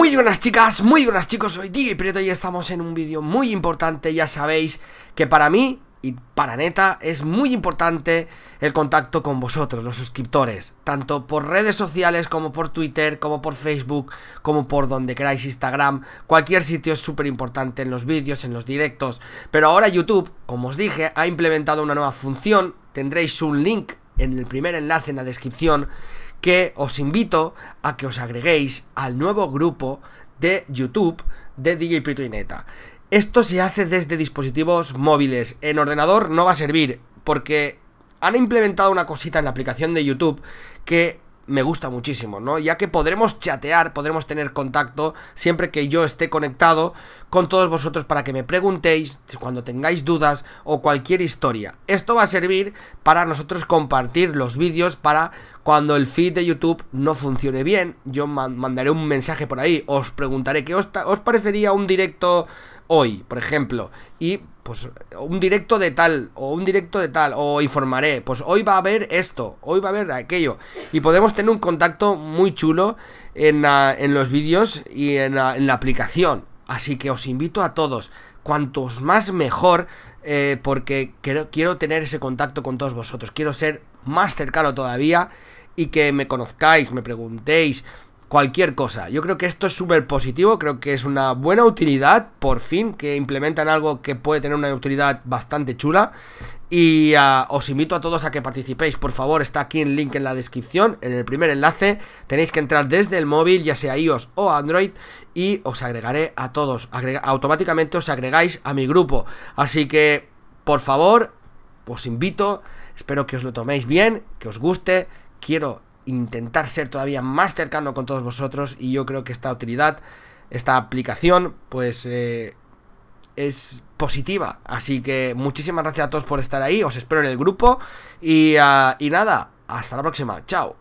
Muy buenas chicas, muy buenas chicos, soy DJ Prieto y estamos en un vídeo muy importante. Ya sabéis que para mí y para Neta es muy importante el contacto con vosotros, los suscriptores, tanto por redes sociales como por Twitter, como por Facebook, como por donde queráis, Instagram. Cualquier sitio es súper importante en los vídeos, en los directos. Pero ahora YouTube, como os dije, ha implementado una nueva función. Tendréis un link en el primer enlace en la descripción, que os invito a que os agreguéis al nuevo grupo de YouTube de DJ Prieto y Neta. Esto se hace desde dispositivos móviles. En ordenador no va a servir, porque han implementado una cosita en la aplicación de YouTube que me gusta muchísimo, ¿no? Ya que podremos chatear, podremos tener contacto siempre que yo esté conectado con todos vosotros para que me preguntéis cuando tengáis dudas o cualquier historia. Esto va a servir para nosotros compartir los vídeos para cuando el feed de YouTube no funcione bien. Yo mandaré un mensaje por ahí, os preguntaré qué os parecería un directo hoy, por ejemplo, y pues un directo de tal, o informaré, pues hoy va a haber esto, hoy va a haber aquello, y podemos tener un contacto muy chulo en los vídeos y en la aplicación. Así que os invito a todos, cuantos más mejor, porque quiero tener ese contacto con todos vosotros, quiero ser más cercano todavía y que me conozcáis, me preguntéis cualquier cosa. Yo creo que esto es súper positivo, creo que es una buena utilidad, por fin, que implementan algo que puede tener una utilidad bastante chula. Y os invito a todos a que participéis, por favor. Está aquí el link en la descripción, en el primer enlace. Tenéis que entrar desde el móvil, ya sea iOS o Android, y os agregaré a todos. Automáticamente os agregáis a mi grupo. Así que, por favor, os invito. Espero que os lo toméis bien, que os guste. Quiero intentar ser todavía más cercano con todos vosotros, y yo creo que esta utilidad, esta aplicación, pues es positiva. Así que muchísimas gracias a todos por estar ahí, os espero en el grupo y nada, hasta la próxima, chao.